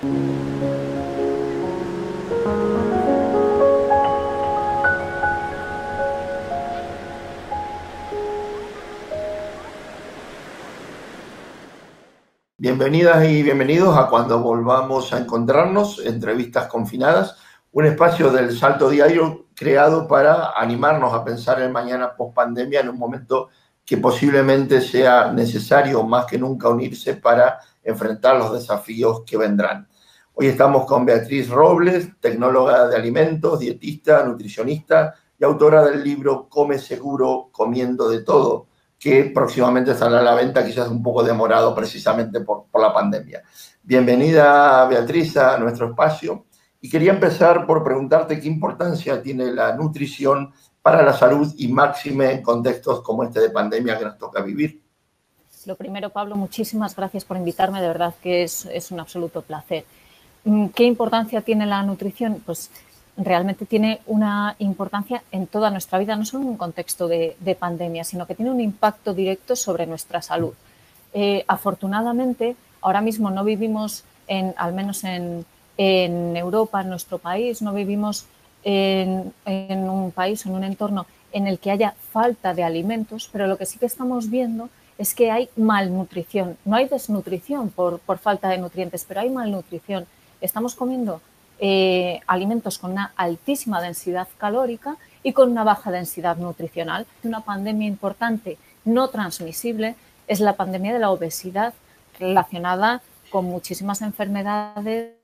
Bienvenidas y bienvenidos a Cuando Volvamos a Encontrarnos, entrevistas confinadas, un espacio del Salto Diario creado para animarnos a pensar en mañana post-pandemia en un momento que posiblemente sea necesario más que nunca unirse para enfrentar los desafíos que vendrán. Hoy estamos con Beatriz Robles, tecnóloga de alimentos, dietista, nutricionista y autora del libro Come Seguro, Comiendo de Todo, que próximamente saldrá a la venta, quizás un poco demorado precisamente por la pandemia. Bienvenida, Beatriz, a nuestro espacio. Y quería empezar por preguntarte qué importancia tiene la nutrición para la salud y máxime en contextos como este de pandemia que nos toca vivir. Lo primero, Pablo, muchísimas gracias por invitarme, de verdad que es un absoluto placer. ¿Qué importancia tiene la nutrición? Pues realmente tiene una importancia en toda nuestra vida, no solo en un contexto de pandemia, sino que tiene un impacto directo sobre nuestra salud. Afortunadamente, ahora mismo no vivimos, al menos en Europa, en nuestro país, no vivimos en un país, en un entorno en el que haya falta de alimentos, pero lo que sí que estamos viendo es que hay malnutrición. No hay desnutrición por falta de nutrientes, pero hay malnutrición. Estamos comiendo alimentos con una altísima densidad calórica y con una baja densidad nutricional. Una pandemia importante no transmisible es la pandemia de la obesidad, relacionada con muchísimas enfermedades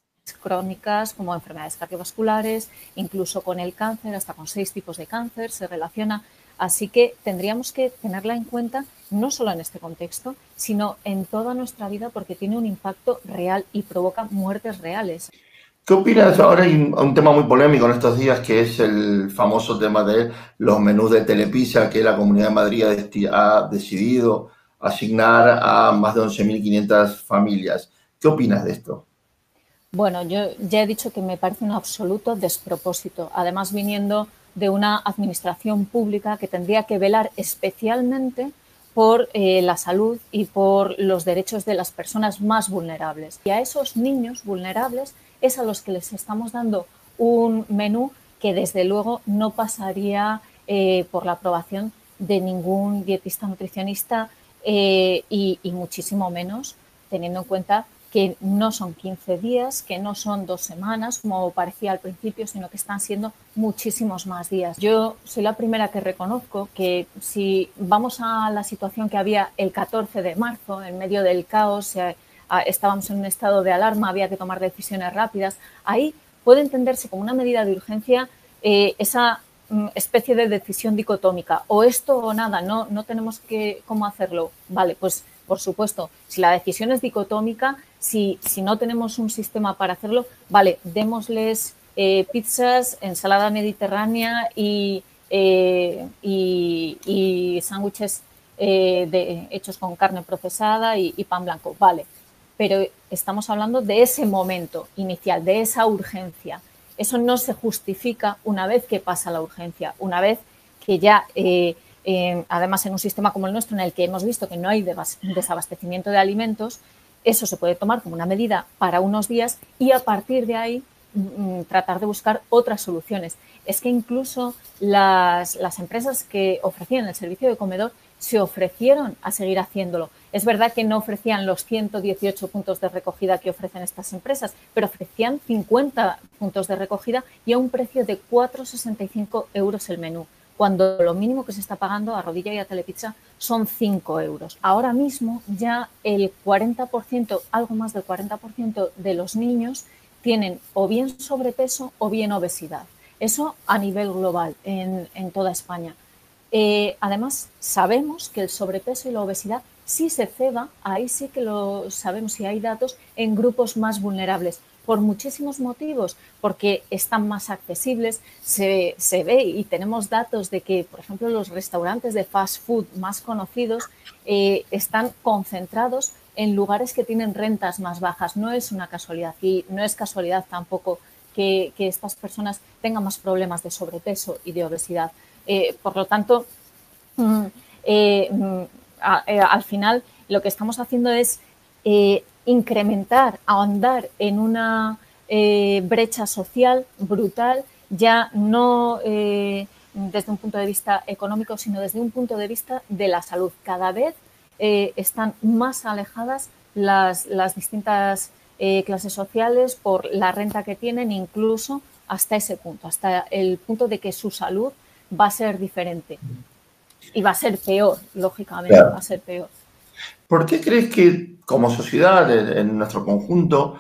crónicas como enfermedades cardiovasculares, incluso con el cáncer, hasta con 6 tipos de cáncer se relaciona. Así que tendríamos que tenerla en cuenta no solo en este contexto, sino en toda nuestra vida, porque tiene un impacto real y provoca muertes reales. ¿Qué opinas? Ahora hay un tema muy polémico en estos días, que es el famoso tema de los menús de Telepizza, que la Comunidad de Madrid ha decidido asignar a más de 11.500 familias. ¿Qué opinas de esto? Bueno, yo ya he dicho que me parece un absoluto despropósito, además viniendo de una administración pública que tendría que velar especialmente por la salud y por los derechos de las personas más vulnerables. Y a esos niños vulnerables es a los que les estamos dando un menú que desde luego no pasaría por la aprobación de ningún dietista nutricionista y muchísimo menos teniendo en cuenta que no son 15 días, que no son 2 semanas, como parecía al principio, sino que están siendo muchísimos más días. Yo soy la primera que reconozco que si vamos a la situación que había el 14 de marzo, en medio del caos, estábamos en un estado de alarma, había que tomar decisiones rápidas, ahí puede entenderse como una medida de urgencia esa especie de decisión dicotómica, o esto o nada, no tenemos cómo hacerlo. Vale, pues por supuesto, si la decisión es dicotómica, si no tenemos un sistema para hacerlo, vale, démosles pizzas, ensalada mediterránea y sándwiches hechos con carne procesada y pan blanco, vale. Pero estamos hablando de ese momento inicial, de esa urgencia. Eso no se justifica una vez que pasa la urgencia, una vez que ya... además, en un sistema como el nuestro, en el que hemos visto que no hay desabastecimiento de alimentos, eso se puede tomar como una medida para unos días y a partir de ahí tratar de buscar otras soluciones. Es que incluso las empresas que ofrecían el servicio de comedor se ofrecieron a seguir haciéndolo. Es verdad que no ofrecían los 118 puntos de recogida que ofrecen estas empresas, pero ofrecían 50 puntos de recogida y a un precio de 4,65 € el menú, cuando lo mínimo que se está pagando a Rodilla y a Telepizza son 5 €. Ahora mismo ya el 40%, algo más del 40% de los niños tienen o bien sobrepeso o bien obesidad. Eso a nivel global en toda España. Además, sabemos que el sobrepeso y la obesidad sí se ceba, ahí sí que lo sabemos y hay datos en grupos más vulnerables, por muchísimos motivos, porque están más accesibles, se ve y tenemos datos de que, por ejemplo, los restaurantes de fast food más conocidos están concentrados en lugares que tienen rentas más bajas. No es una casualidad y no es casualidad tampoco que estas personas tengan más problemas de sobrepeso y de obesidad. Por lo tanto, al final lo que estamos haciendo es incrementar, ahondar en una brecha social brutal, ya no desde un punto de vista económico, sino desde un punto de vista de la salud. Cada vez están más alejadas las distintas clases sociales por la renta que tienen, incluso hasta ese punto, hasta el punto de que su salud va a ser diferente y va a ser peor, lógicamente, Claro. va a ser peor. ¿Por qué crees que como sociedad, en nuestro conjunto,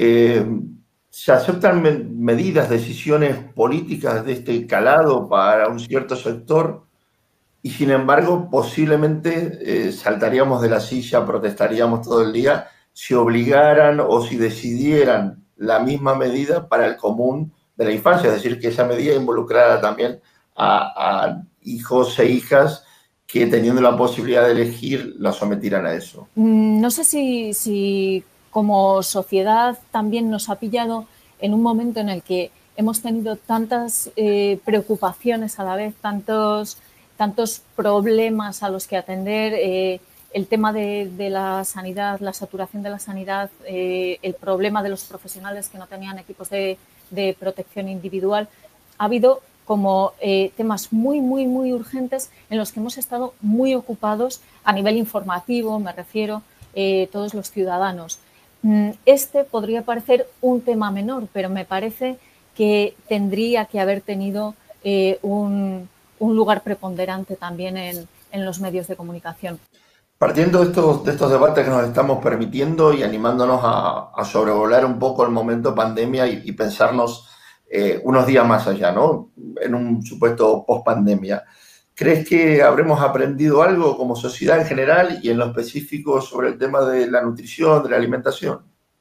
se aceptan medidas, decisiones políticas de este calado para un cierto sector y sin embargo posiblemente saltaríamos de la silla, protestaríamos todo el día si obligaran o si decidieran la misma medida para el común de la infancia? Es decir, que esa medida involucrara también a hijos e hijas que teniendo la posibilidad de elegir la sometieran a eso. No sé si como sociedad también nos ha pillado en un momento en el que hemos tenido tantas preocupaciones a la vez, tantos problemas a los que atender, el tema de la sanidad, la saturación de la sanidad, el problema de los profesionales que no tenían equipos de protección individual. Ha habido como temas muy, muy, muy urgentes en los que hemos estado muy ocupados a nivel informativo, me refiero, todos los ciudadanos. Este podría parecer un tema menor, pero me parece que tendría que haber tenido un lugar preponderante también en los medios de comunicación. Partiendo de estos debates que nos estamos permitiendo y animándonos a sobrevolar un poco el momento pandemia y pensarnos unos días más allá, ¿no? En un supuesto post-pandemia. ¿Crees que habremos aprendido algo como sociedad en general y en lo específico sobre el tema de la nutrición, de la alimentación?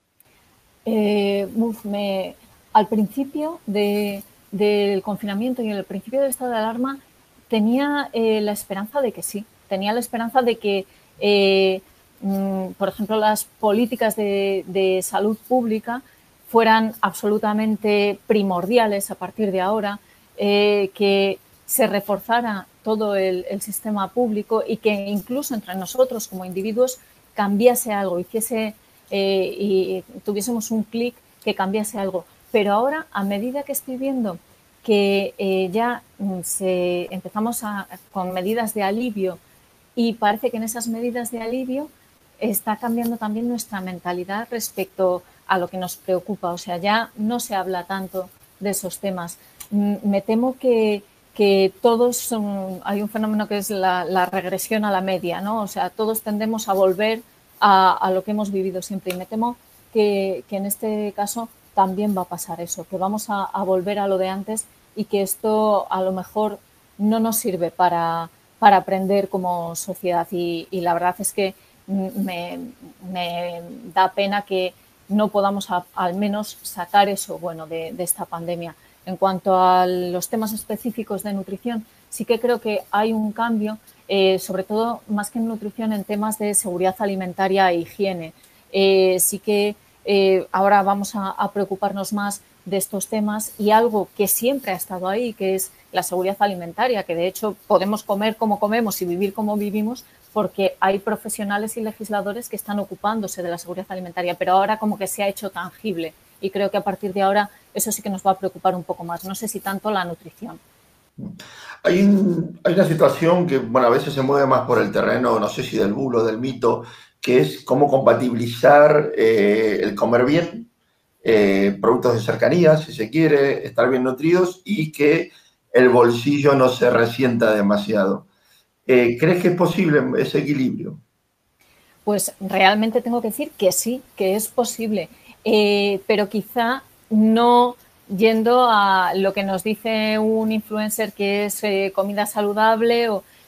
Al principio del confinamiento y al principio del estado de alarma tenía la esperanza de que sí, tenía la esperanza de que, por ejemplo, las políticas de salud pública fueran absolutamente primordiales a partir de ahora, que se reforzara todo el sistema público y que incluso entre nosotros como individuos cambiase algo, y tuviésemos un clic que cambiase algo. Pero ahora, a medida que estoy viendo que ya empezamos con medidas de alivio y parece que en esas medidas de alivio está cambiando también nuestra mentalidad respecto a lo que nos preocupa. O sea, ya no se habla tanto de esos temas. Me temo que todos hay un fenómeno que es la regresión a la media, ¿no? O sea, todos tendemos a volver a lo que hemos vivido siempre y me temo que en este caso también va a pasar eso, que vamos a volver a lo de antes y que esto a lo mejor no nos sirve para aprender como sociedad y la verdad es que me da pena que no podamos al menos sacar eso bueno de esta pandemia. En cuanto a los temas específicos de nutrición, sí que creo que hay un cambio, sobre todo más que en nutrición, en temas de seguridad alimentaria e higiene. Sí que ahora vamos a preocuparnos más de estos temas y algo que siempre ha estado ahí, que es la seguridad alimentaria, que de hecho podemos comer como comemos y vivir como vivimos porque hay profesionales y legisladores que están ocupándose de la seguridad alimentaria, pero ahora como que se ha hecho tangible y creo que a partir de ahora eso sí que nos va a preocupar un poco más. No sé si tanto la nutrición. Hay una situación que, bueno, a veces se mueve más por el terreno, no sé si del bulo, del mito, que es cómo compatibilizar el comer bien, productos de cercanía, si se quiere, estar bien nutridos y que el bolsillo no se resienta demasiado. ¿Crees que es posible ese equilibrio? Pues realmente tengo que decir que sí, que es posible, pero quizá no yendo a lo que nos dice un influencer que es comida saludable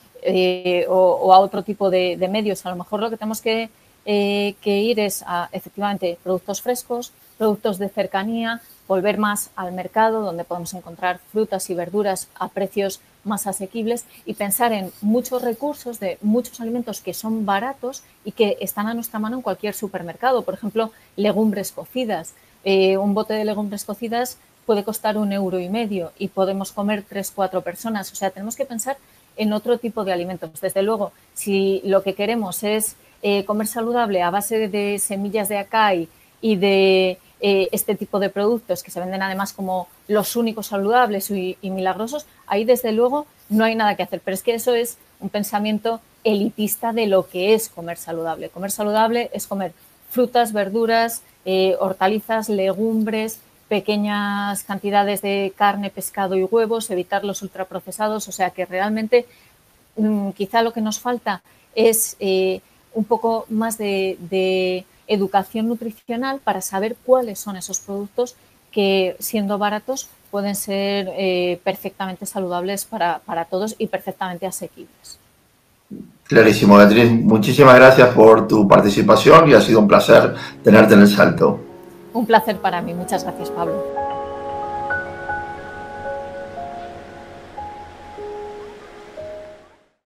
o a otro tipo de medios. A lo mejor lo que tenemos que ir es a, efectivamente, productos frescos, productos de cercanía, volver más al mercado donde podemos encontrar frutas y verduras a precios más asequibles y pensar en muchos recursos de muchos alimentos que son baratos y que están a nuestra mano en cualquier supermercado. Por ejemplo, legumbres cocidas. Un bote de legumbres cocidas puede costar 1,5 € y podemos comer 3-4 personas. O sea, tenemos que pensar en otro tipo de alimentos. Desde luego, si lo que queremos es comer saludable a base de semillas de acai y de este tipo de productos que se venden además como los únicos saludables y milagrosos, ahí desde luego no hay nada que hacer. Pero es que eso es un pensamiento elitista de lo que es comer saludable. Comer saludable es comer frutas, verduras, hortalizas, legumbres, pequeñas cantidades de carne, pescado y huevos, evitar los ultraprocesados. O sea que realmente quizá lo que nos falta es un poco más de educación nutricional para saber cuáles son esos productos que, siendo baratos, pueden ser perfectamente saludables para todos y perfectamente asequibles. Clarísimo, Beatriz. Muchísimas gracias por tu participación y ha sido un placer tenerte en El Salto. Un placer para mí. Muchas gracias, Pablo.